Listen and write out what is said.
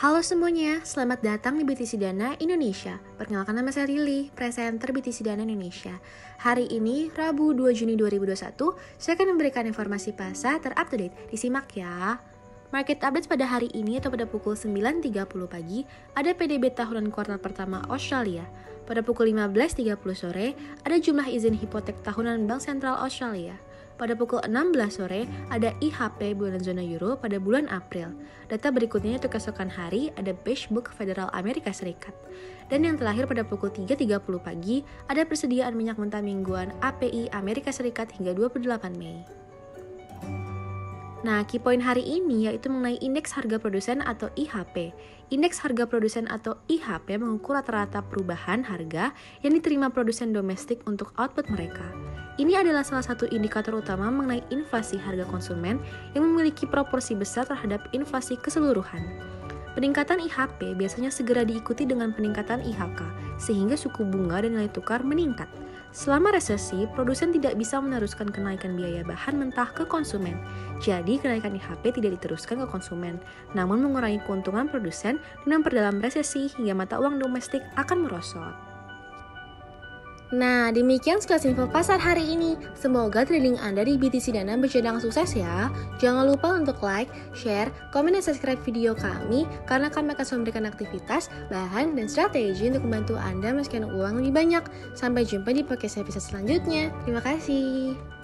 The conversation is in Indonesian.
Halo semuanya, selamat datang di BTC Dana Indonesia. Perkenalkan nama saya Lily, presenter BTC Dana Indonesia. Hari ini, Rabu 2 Juni 2021, saya akan memberikan informasi pasar terupdate. Disimak ya. Market update pada hari ini atau pada pukul 9.30 pagi, ada PDB tahunan kuartal pertama Australia. Pada pukul 15.30 sore, ada jumlah izin hipotek tahunan Bank Sentral Australia. Pada pukul 16 sore, ada IHP bulan zona euro pada bulan April. Data berikutnya untuk keesokan hari ada Beige Book Federal Amerika Serikat. Dan yang terakhir pada pukul 3.30 pagi, ada persediaan minyak mentah mingguan API Amerika Serikat hingga 28 Mei. Nah, key point hari ini yaitu mengenai indeks harga produsen atau IHP. Indeks harga produsen atau IHP mengukur rata-rata perubahan harga yang diterima produsen domestik untuk output mereka. Ini adalah salah satu indikator utama mengenai inflasi harga konsumen yang memiliki proporsi besar terhadap inflasi keseluruhan. Peningkatan IHP biasanya segera diikuti dengan peningkatan IHK, sehingga suku bunga dan nilai tukar meningkat. Selama resesi, produsen tidak bisa meneruskan kenaikan biaya bahan mentah ke konsumen. Jadi, kenaikan IHP tidak diteruskan ke konsumen, namun mengurangi keuntungan produsen dan memperdalam resesi hingga mata uang domestik akan merosot. Nah, demikian sekilas info pasar hari ini. Semoga trading Anda di BTC Dana berjalan sukses ya. Jangan lupa untuk like, share, komen, dan subscribe video kami karena kami akan memberikan aktivitas, bahan, dan strategi untuk membantu Anda menghasilkan uang lebih banyak. Sampai jumpa di podcast episode selanjutnya. Terima kasih.